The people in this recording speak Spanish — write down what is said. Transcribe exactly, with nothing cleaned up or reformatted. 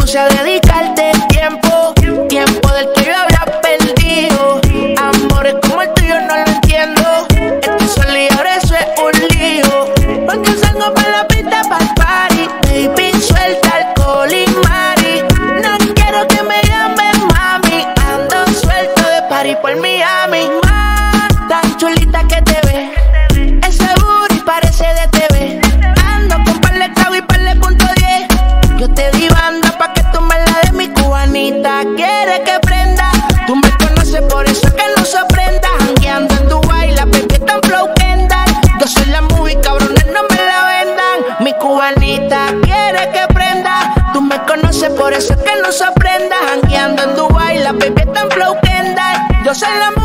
puse a dedicarte tiempo, tiempo del que yo había perdido. Amores como el tuyo no lo entiendo. Esto es un lío, ahora eso es un lío. Porque salgo para la pista, para el party. Baby, suelta alcohol y mari. No quiero que me llamen mami. Ando suelto de party por Miami. Man, tan chulita que te ves. Ese booty parece de T V. Ando con par de clavo y par de punto diez. Yo te di banda pa' que tú me la des. Mi cubanita quiere que prenda. Tú me conoces, por eso que no sorprenda. Jangueando en Dubai, la baby está en flow Kendall. Yo soy la movie, cabrones, no me la vendan. Mi cubanita quiere que prenda. Tú me conoces, por eso que no sorprenda. Jangueando en Dubai, la baby está en flow Kendall. Yo soy la